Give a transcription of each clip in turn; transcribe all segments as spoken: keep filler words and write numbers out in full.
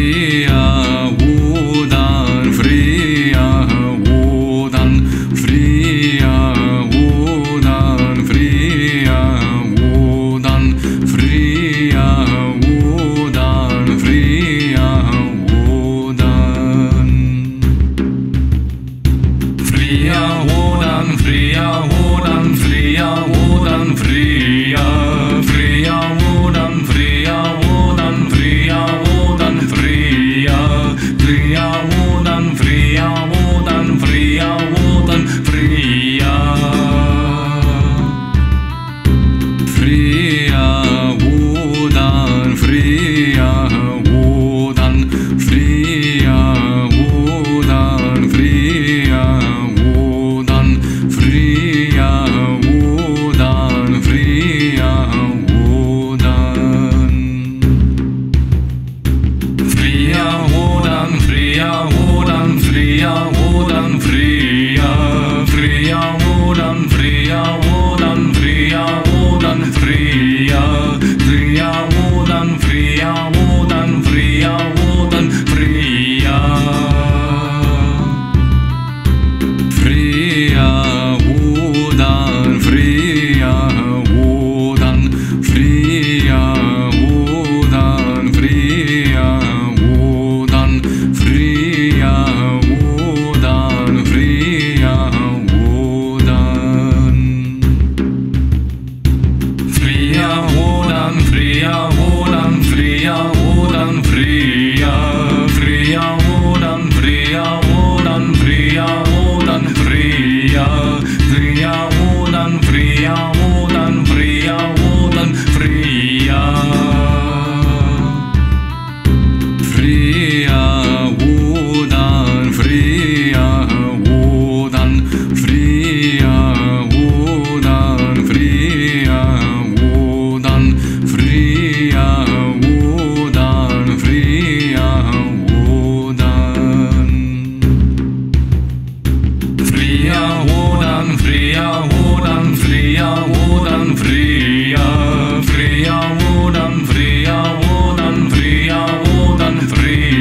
fria Wodan, fria Wodan, fria Wodan, fria Wodan, fria Wodan, fria Wodan. Fria Wodan, fria Wodan, fria Wodan, fria, fria Wodan, fria Wodan, fria Wodan, fria, fria Wodan, fria Wodan, fria Wodan, fria. Fria Wodan, fria Wodan, fria Wodan, fria Wodan, fria Wodan, fria Wodan. Fria Wodan, fria Wodan, fria Wodan, fria, fria Wodan, fria Wodan, fria Wodan, fria, fria Wodan, fria Wodan, fria Wodan, fria. Fria Wodan, fria Wodan, fria Wodan, fria Wodan, fria Wodan, fria Wodan. Fria Wodan, fria Wodan, fria Wodan, fria, fria Wodan, fria Wodan, fria Wodan, fria, fria Wodan, fria Wodan, fria Wodan, fria. Fria Wodan, fria Wodan, fria Wodan, fria Wodan, fria Wodan, fria Wodan. Fria Wodan, fria Wodan, fria Wodan, fria, fria Wodan, fria Wodan, fria Wodan, fria.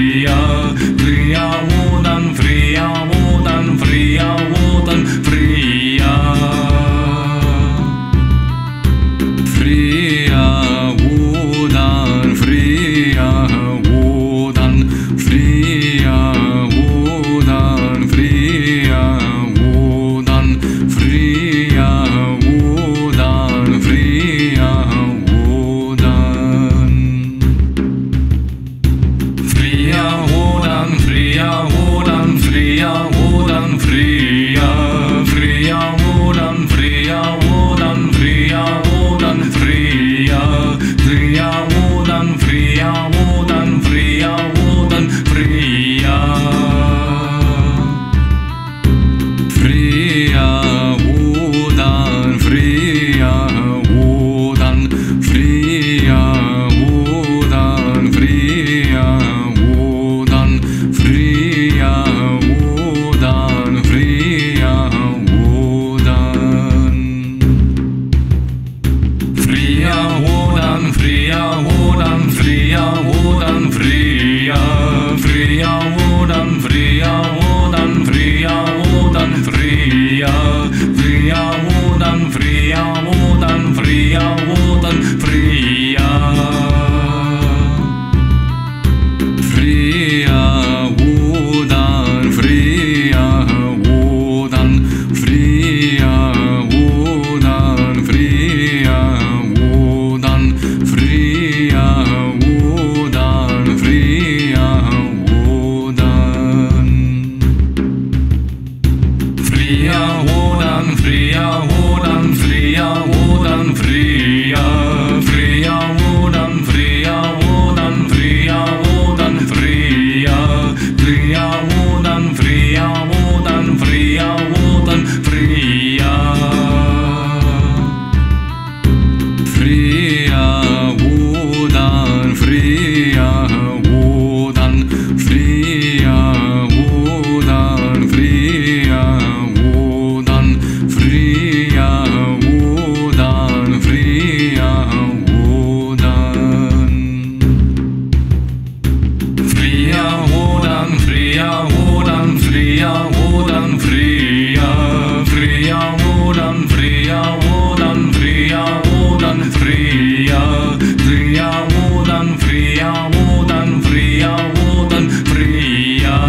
fria, Wodan, fria, Wodan, fria, fria, Wodan, fria, Wodan, fria, Wodan, fria, fria, Wodan, fria, Wodan, fria, Wodan, fria,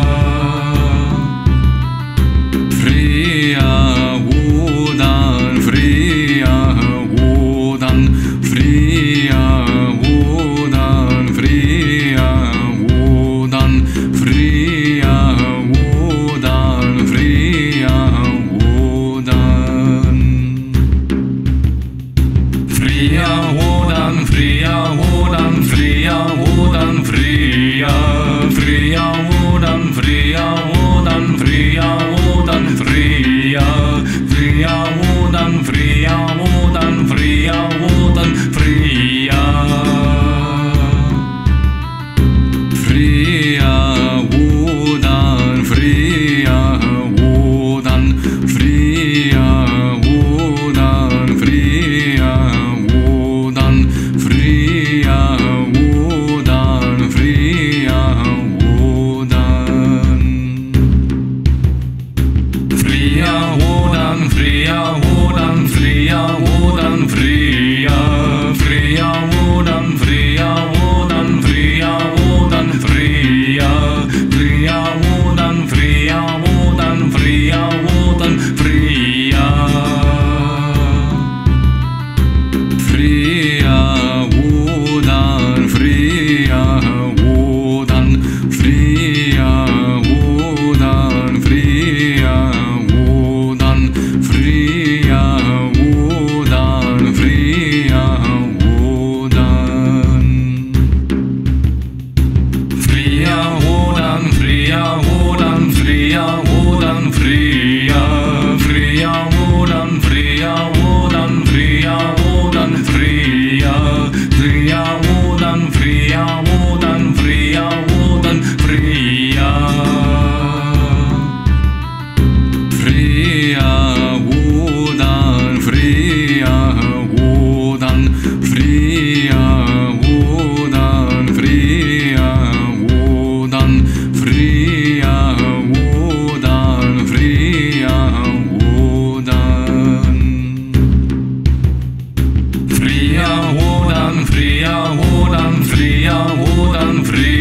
fria, Wodan, fria, Wodan, fria, Wodan, fria, Wodan, fria, Wodan, fria, Wodan, fria, Wodan, fria, Wodan, fria, Wodan, fria, fria, Wodan, fria, Wodan, fria, Wodan, fria, fria, Wodan, fria, Wodan, fria, Wodan, fria, fria, Wodan, fria, Wodan, fria, Wodan, fria, Wodan, fria, Wodan, fria, Wodan, fria, Wodan, fria, Wodan, fria, Wodan, fria, fria, Wodan, fria, Wodan, fria, Wodan, fria, fria, Wodan, fria, Wodan, fria, Wodan, fria, fria, Wodan, fria, Wodan, fria, Wodan, fria, Wodan, fria, Wodan, fria, Wodan, fria, Wodan, fria, Wodan, fria, Wodan, fria, fria, Wodan, fria, Wodan, fria, Wodan, fria, fria, Wodan, fria, Wodan, fria, Wodan, fria, fria, Wodan, fria, Wodan, fria, Wodan, fria, Wodan, fria, Wodan, fria, Wodan, fria, Wodan, fria, Wodan, fria, Wodan, fria.